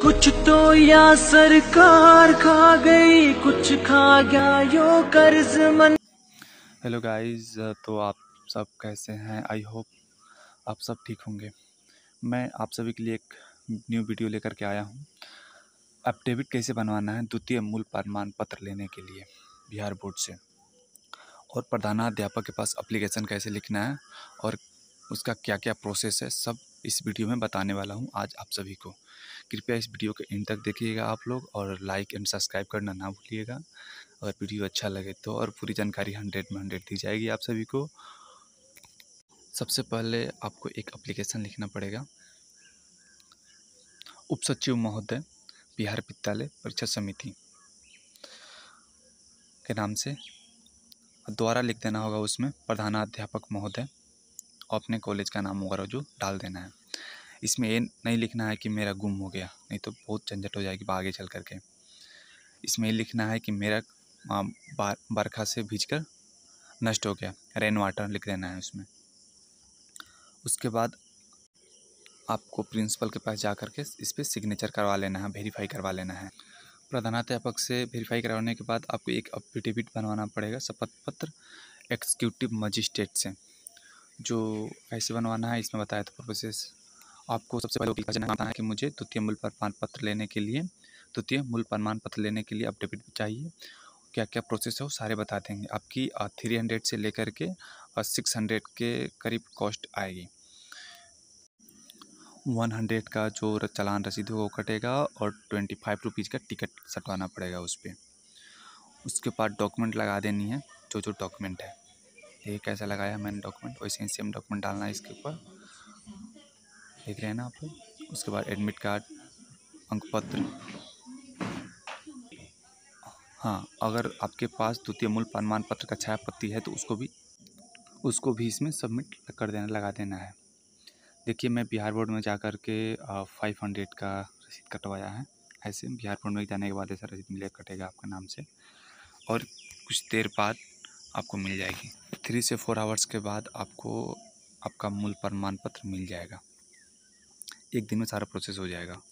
कुछ तो या सरकार खा गई, कुछ खा गया यो कर्ज मन। हेलो गाइस, तो आप सब कैसे हैं? आई होप आप सब ठीक होंगे। मैं आप सभी के लिए एक न्यू वीडियो लेकर के आया हूं। एफिडेविट कैसे बनवाना है द्वितीय मूल प्रमाण पत्र लेने के लिए बिहार बोर्ड से, और प्रधानाध्यापक के पास एप्लीकेशन कैसे लिखना है और उसका क्या क्या प्रोसेस है, सब इस वीडियो में बताने वाला हूं आज आप सभी को। कृपया इस वीडियो के एंड तक देखिएगा आप लोग, और लाइक एंड सब्सक्राइब करना ना भूलिएगा। अगर वीडियो अच्छा लगे तो, और पूरी जानकारी 100 में 100 दी जाएगी आप सभी को। सबसे पहले आपको एक एप्लीकेशन लिखना पड़ेगा। उप सचिव महोदय, बिहार विद्यालय परीक्षा समिति के नाम से द्वारा लिख देना होगा। उसमें प्रधानाध्यापक महोदय और अपने कॉलेज का नाम वगैरह जो डाल देना है। इसमें ये नहीं लिखना है कि मेरा गुम हो गया, नहीं तो बहुत झंझट हो जाएगी आगे चल करके। इसमें ये लिखना है कि मेरा बरखा से भीगकर नष्ट हो गया, रेन वाटर लिख देना है उसमें। उसके बाद आपको प्रिंसिपल के पास जा कर के इस पर सिग्नेचर करवा लेना है, वेरीफाई करवा लेना है। प्रधानाध्यापक से वेरीफाई करवाने के बाद आपको एक एफिडेविट बनवाना पड़ेगा, शपथ पत्र एग्जीक्यूटिव मजिस्ट्रेट से। जो कैसे बनवाना है इसमें बताया था प्रोसेस। आपको सबसे पहले जानना है कि मुझे द्वितीय मूल प्रमाण पत्र लेने के लिए एफिडेविट चाहिए। क्या क्या प्रोसेस है वो सारे बता देंगे। आपकी 300 से लेकर के 600 के करीब कॉस्ट आएगी। 100 का जो चालान रसीद होगा वो कटेगा, और 25 रुपीज़ का टिकट सटवाना पड़ेगा उस पर। उसके बाद डॉक्यूमेंट लगा देनी है, जो जो डॉक्यूमेंट है। ये कैसा लगाया मैंने डॉक्यूमेंट, वैसे ही सेम डॉक्यूमेंट डालना है इसके ऊपर, देख रहे हैं ना आप लोग। उसके बाद एडमिट कार्ड, अंकपत्र। हाँ, अगर आपके पास द्वितीय मूल प्रमाण पत्र का छाया प्रति है तो उसको भी इसमें सबमिट कर देना, लगा देना है। देखिए, मैं बिहार बोर्ड में जा कर के 500 का रसीद कटवाया है। ऐसे बिहार बोर्ड में जाने के बाद ऐसा रसीद मिलेगा, कटेगा आपका नाम से, और कुछ देर बाद आपको मिल जाएगी। 3 से 4 आवर्स के बाद आपको आपका मूल प्रमाण पत्र मिल जाएगा। एक दिन में सारा प्रोसेस हो जाएगा।